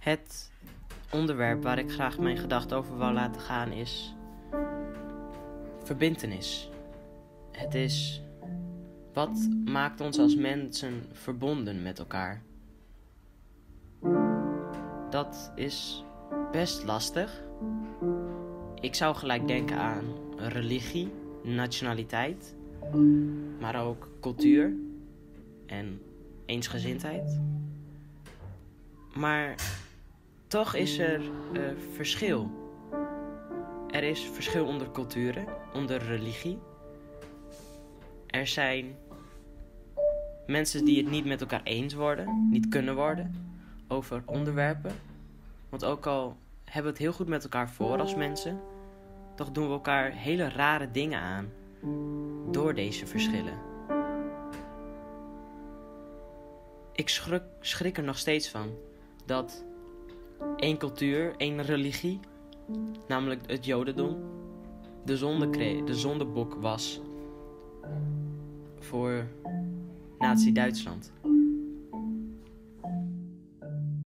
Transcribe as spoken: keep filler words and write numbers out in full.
Het onderwerp waar ik graag mijn gedachten over wil laten gaan is verbintenis. Het is wat maakt ons als mensen verbonden met elkaar. Dat is best lastig. Ik zou gelijk denken aan religie, nationaliteit, maar ook cultuur en eensgezindheid. Maar toch is er uh, verschil. Er is verschil onder culturen, onder religie. Er zijn mensen die het niet met elkaar eens worden, niet kunnen worden, over onderwerpen. Want ook al hebben we het heel goed met elkaar voor als mensen, toch doen we elkaar hele rare dingen aan door deze verschillen. Ik schrik, schrik er nog steeds van dat één cultuur, één religie, namelijk het Jodendom, de, zonde kreeg, de zondebok was voor Nazi-Duitsland.